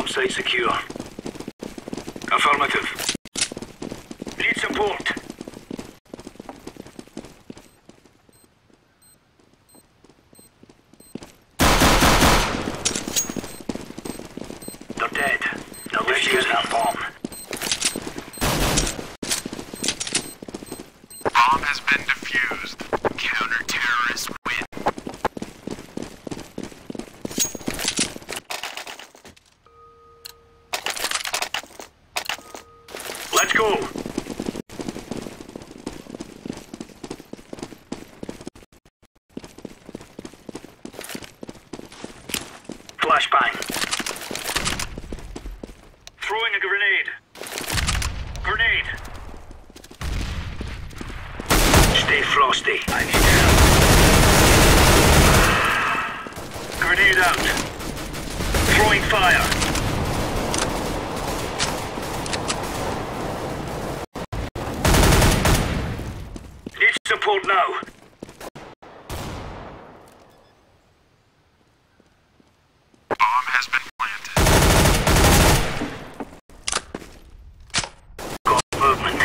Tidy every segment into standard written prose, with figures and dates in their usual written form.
Bomb site secure. Affirmative. Need support. They're dead. Now let's use that bomb. Bomb has been defused. Counter-terrorists win. Let's go. Flashbang. Throwing a grenade. Grenade. Stay frosty. I need help. Grenade out. Throwing fire. Need support now. Bomb has been planted. Got movement.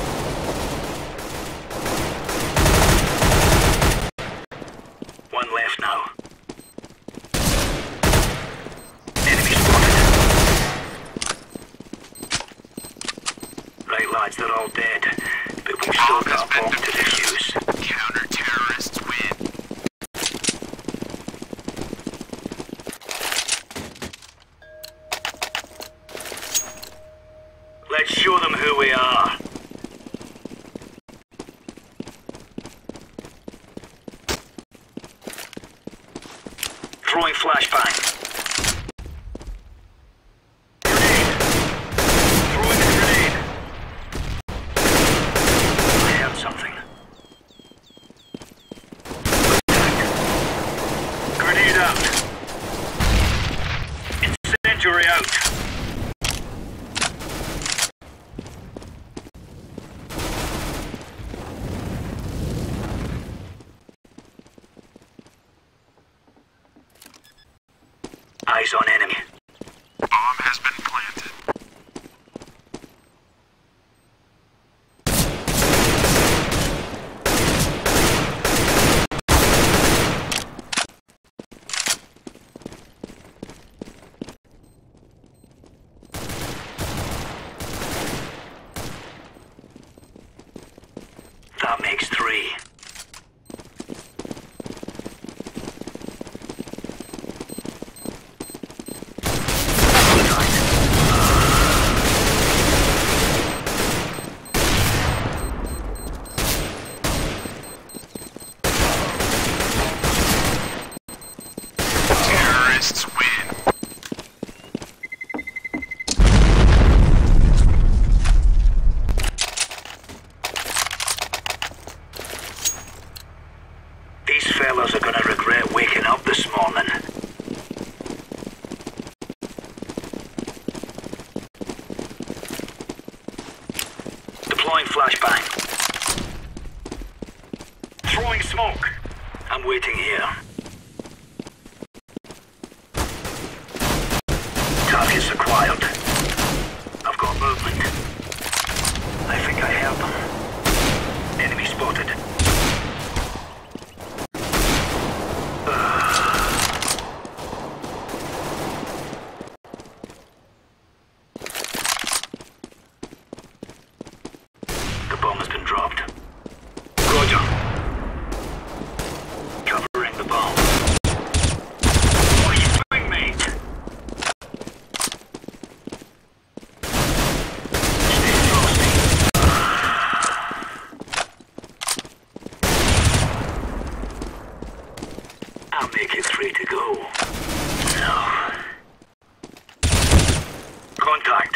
One left now. Enemy spotted. Right lads, they're all dead. But we've still Bomb has got a been bomb to defused. defuse. Counter-terrorists win. Let's show them who we are. Throwing flashbang. Grenade. Throwing a grenade. I heard something. Grenade out. Incendiary out. Eyes on enemy. Bomb has been planted. That makes 3. Terrorists win. These fellas are gonna regret waking up this morning. Deploying flashbang. Throwing smoke. I'm waiting here. Targets acquired. I've got movement. I think I heard them. Enemy spotted. The bomb has been dropped. Roger. Covering the bomb. What are you doing, mate? Stay frosty. I'll make it 3 to go. No. Contact.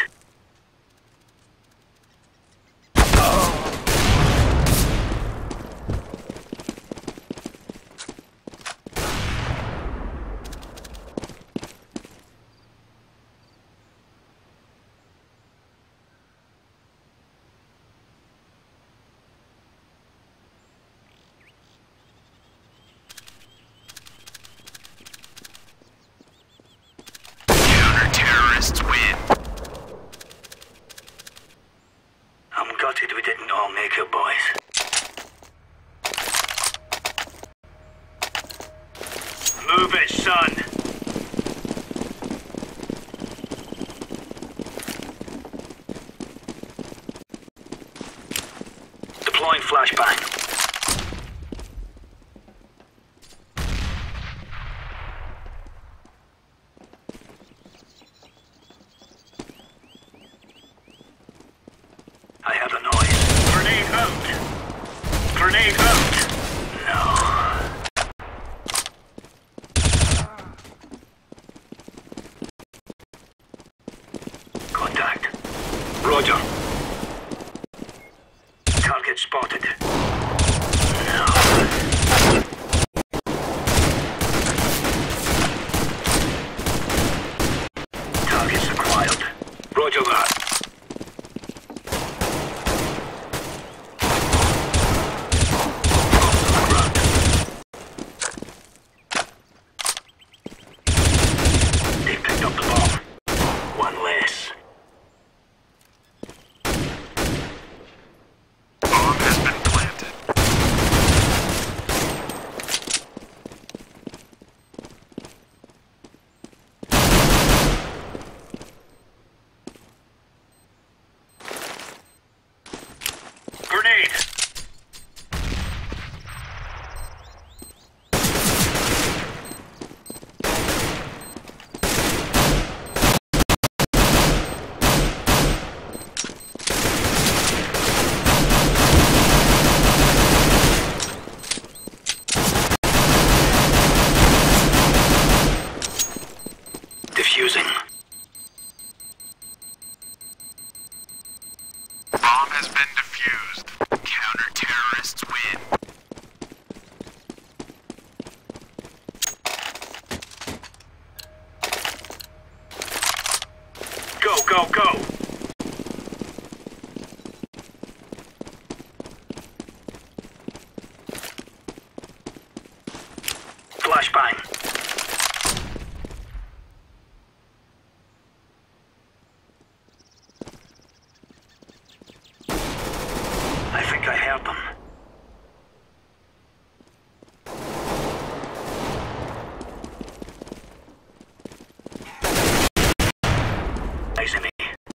I'll make it, boys. Move it, son! Deploying flashbang. I have a noise. Grenade out! Grenade out! No. Contact. Roger. Target spotted. No. Targets acquired. Roger that. They picked up the bomb. One less. Bomb has been planted. Grenade! Diffusing. Bomb has been defused. Counter-terrorists win. Go, go, go! Flashbang. I think I heard them. Eyes on me.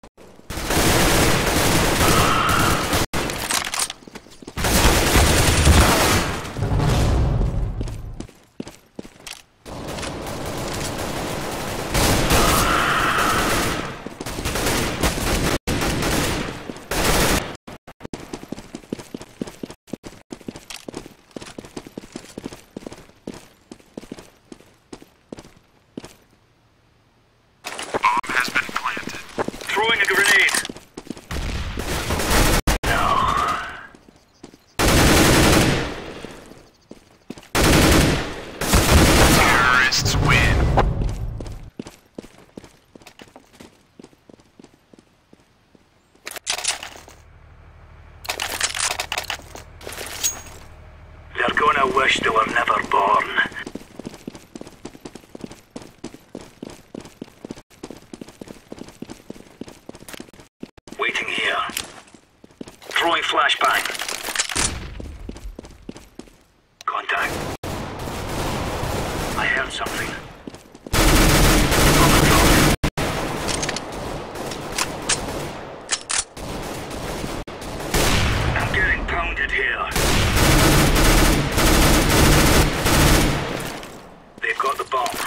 Bomb has been planted. Throwing a grenade. No. Terrorists win. They're gonna wish they were never born. Waiting here. Throwing flashbang. Contact. I heard something. On the drop. I'm getting pounded here. They've got the bomb.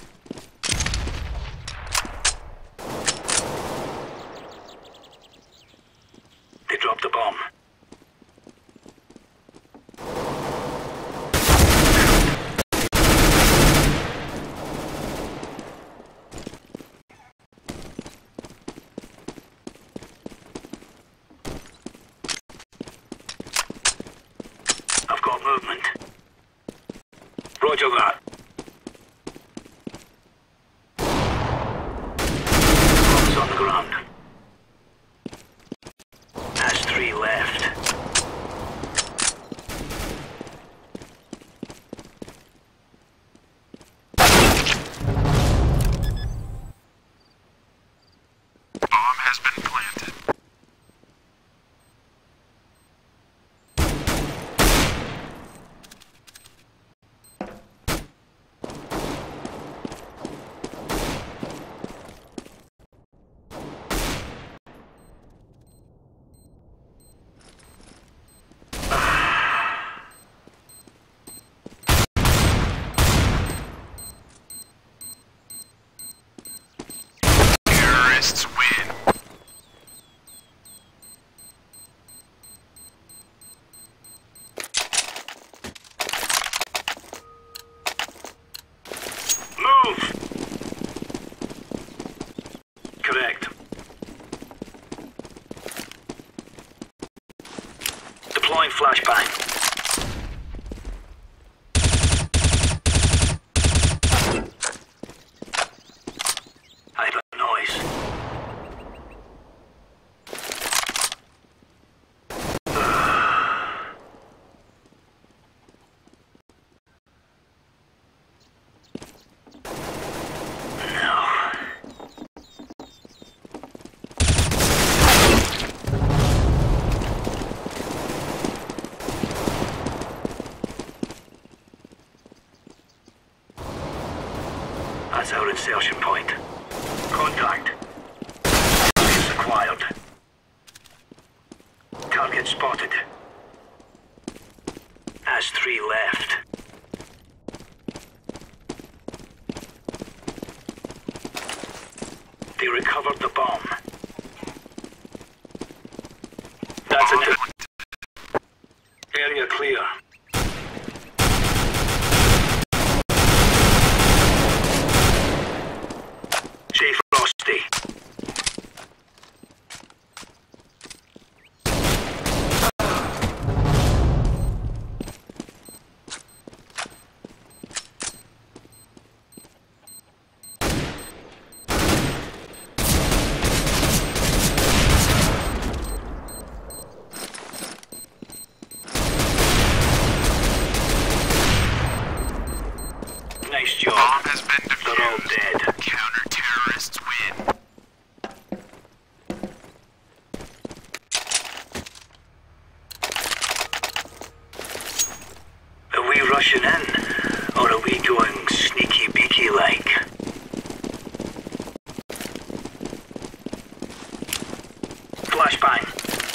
They dropped the bomb. I've got movement. Roger that. Bombs on the ground. Has 3 left. Bomb has been planted. Deploying flashbang. I have a noise. That's our insertion point. Contact. Targets acquired. Target spotted. Has 3 left. They recovered the bomb. That's it. Area clear. Frosty. Nice job. Bomb has been defused. They're all dead. Counter-terrorists win. Are we rushing in, or are we going sneaky beaky like? Flashbang.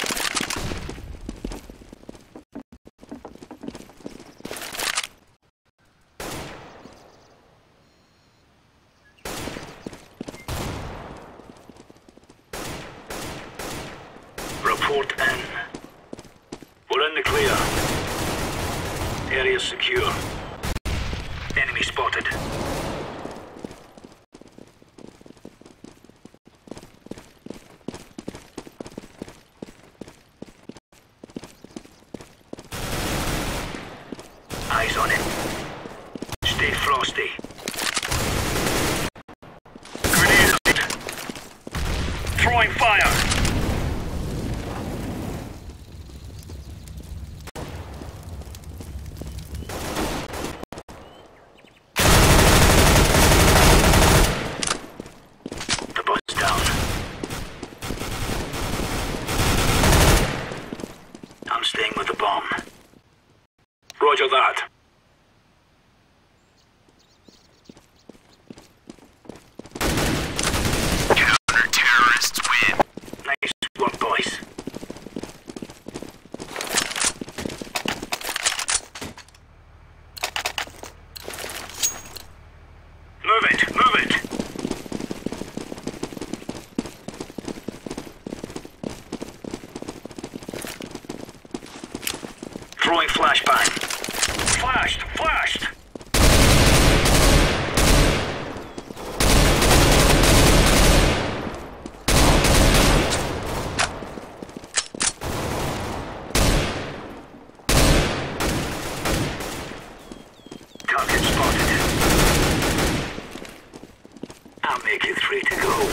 Report in. We're in the clear. Area secure. Enemy spotted. Eyes on it. Stay frosty. Grenade. Throwing fire. I'm staying with the bomb. Roger that. Counter-terrorists win. Nice work, boys. Move it, move it. Throwing flashbang. Flashed! Flashed! Target spotted. I'll make it 3 to go.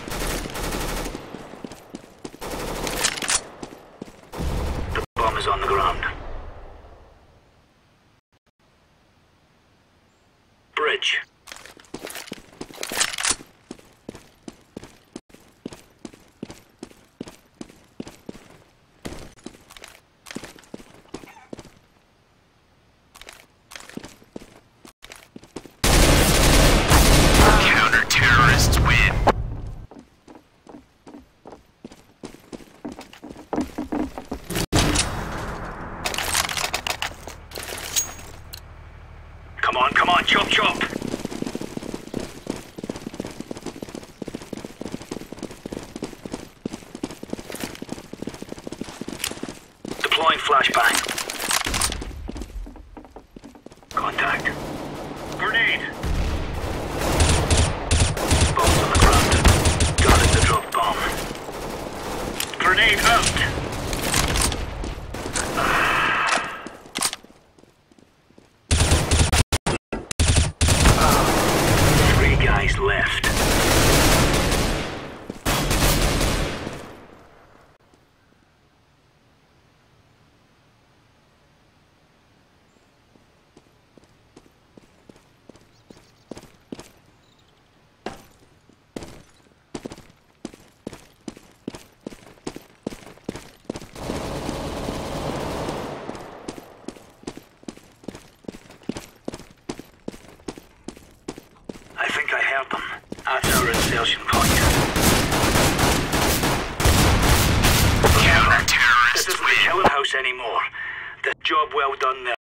The bomb is on the ground. Bridge. Counter-terrorists win. Come on, chop chop! Deploying flashbang. Contact. Grenade! Bombs on the ground. Guarding the drop bomb. Grenade out! Job well done there.